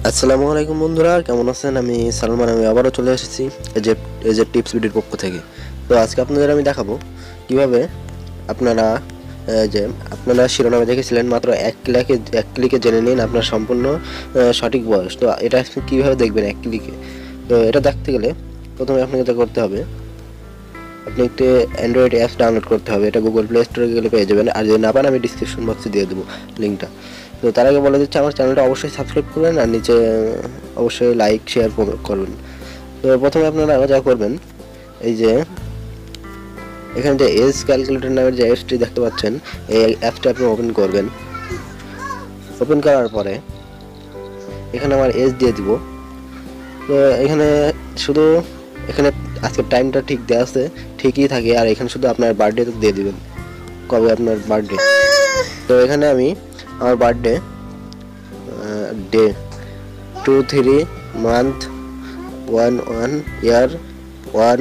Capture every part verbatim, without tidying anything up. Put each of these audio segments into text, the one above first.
আসসালামু আলাইকুম বন্ধুরা, কেমন আছেন? আমি সালমান। আমি আবারও চলে এসেছি এজে এজে টিপস ভিডিওর পক্ষ থেকে। তো আজকে আপনাদের আমি দেখাবো কিভাবে আপনারা আহ, যে আপনারা শিরোনামে দেখেছিলেন মাত্র এক ক্লিকে এক ক্লিকে জেনে নিন আপনার সম্পূর্ণ আহ, সঠিক বয়স। তো এটা আপনি কীভাবে দেখবেন এক ক্লিকে? তো এটা দেখতে গেলে প্রথমে আপনাকে যেটা করতে হবে, আপনি একটি অ্যান্ড্রয়েড অ্যাপস ডাউনলোড করতে হবে। এটা গুগল প্লে স্টোরে গেলে পেয়ে যাবেন, আর যদি না পান আমি ডিসক্রিপশন বক্সে দিয়ে দেবো লিঙ্কটা। তো তার আগে বলে দিচ্ছি, আমার চ্যানেলটা অবশ্যই সাবস্ক্রাইব করবেন আর নিচে অবশ্যই লাইক শেয়ার করবেন। তো প্রথমে আপনারা যা করবেন, এই যে এখানে যে এজ ক্যালকুলেটর নামের যে অ্যাপসটি দেখতে পাচ্ছেন, এই অ্যাপসটা আপনি ওপেন করবেন। ওপেন করার পরে এখানে আমার এজ দিয়ে দিব। তো এখানে শুধু এখানে আজকের টাইমটা ঠিক দেওয়া আছে, ঠিকই থাকে, আর এখানে শুধু আপনার বার্থডে দিয়ে দিবেন, কবে আপনার বার্থডে। তো এখানে আমি আমার birthday day two three month one one year one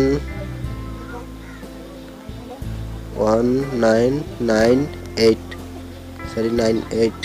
one nine nine eight sorry nine eight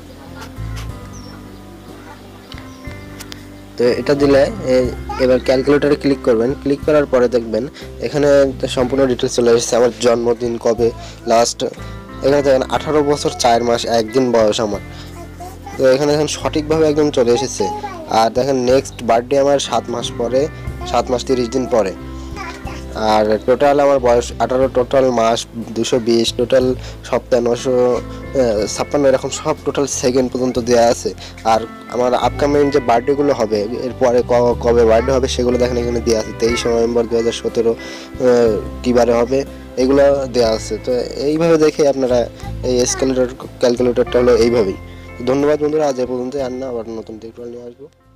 তো এটা দিলে এবার ক্যালকুলেটরে ক্লিক করবেন। ক্লিক করার পরে দেখবেন এখানে সম্পূর্ণ ডিটেলস চলে এসেছে। আমার জন্মদিন কবে লাস্ট, এখানে দেখেন আঠারো বছর চার মাস একদিন বয়স আমার। তো এখানে দেখেন সঠিকভাবে একদম চলে এসেছে। আর দেখেন নেক্সট বার্থডে আমার সাত মাস পরে, সাত মাস তিরিশ দিন পরে। আর টোটাল আমার বয়স আঠারো, টোটাল মাস দুশো বিশ, টোটাল সপ্তাহ নশো ছাপ্পান্ন, এরকম সব টোটাল সেকেন্ড পর্যন্ত দেওয়া আছে। আর আমার আপকামিং যে বার্থডেগুলো হবে, এরপরে কবে বার্থডে হবে সেগুলো দেখেন এখানে দেওয়া আছে। তেইশে নভেম্বর দু হাজার সতেরো কী বারে হবে এগুলো দেওয়া আছে। তো এইভাবে দেখে আপনারা এই স্ক্যালকুলেটর ক্যালকুলেটরটা হলো এইভাবেই। ধন্যবাদ বন্ধুরা, আজ এ পর্যন্ত। আর না, আবার নতুন টিউটোরিয়াল নিয়ে আসবো।